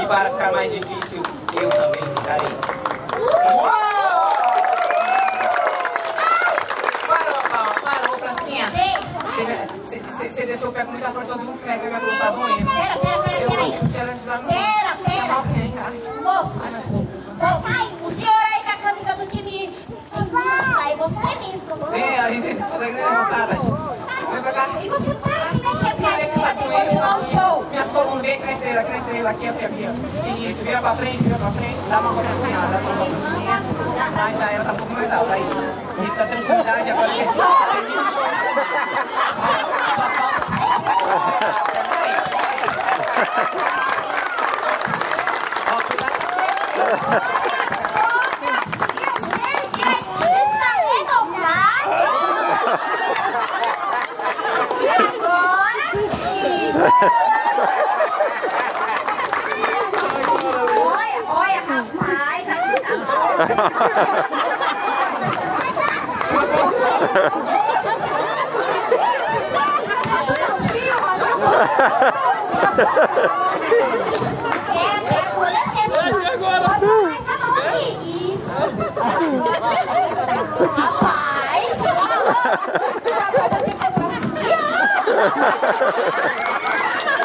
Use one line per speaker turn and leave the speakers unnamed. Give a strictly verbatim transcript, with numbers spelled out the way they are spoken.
para ficar mais difícil, eu também ficarei. Você desceu o pé com muita força, eu não quero que minha coluna tá doendo.
Pera, pera, pera, pera aí. Pera, pera. Moço, moço, o senhor aí com a camisa do time... Aí você mesmo.
Vem, aí você consegue levantar, Vem pra cá.
E você para de se mexer, porque aí vai ter que continuar o show.
Minhas colunas, vem, cresce estrela, cresce estrela, aqui, aqui, aqui. Isso, vira pra frente, vira pra frente, dá uma volta assim, dá uma volta assim. Mas aí ela tá um pouco mais alta, aí. Isso, a tranquilidade, agora você termina o show.
E agora sim! Olha, olha, rapaz, aqui tá bom! Pera, pera, vou descer. Pode soltar essa mão aqui. Isso. Rapaz. Agora você foi pra sutiã.